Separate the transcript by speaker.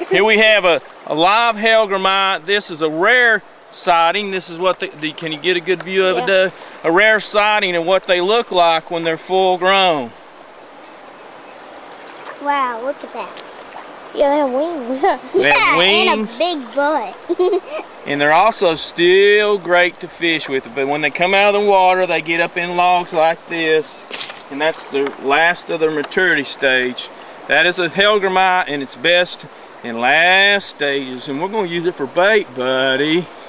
Speaker 1: Here we have a live hellgrammite. This is a rare sighting. This is what can you get a good view of it, Doug? A rare sighting of what they look like when they're full grown.
Speaker 2: Wow, look at that. Yeah, they have wings.
Speaker 1: They have wings.
Speaker 2: And a big butt.
Speaker 1: And they're also still great to fish with. But when they come out of the water, they get up in logs like this. And that's the last of their maturity stage. That is a hellgrammite in its best and last stages. And we're going to use it for bait, buddy.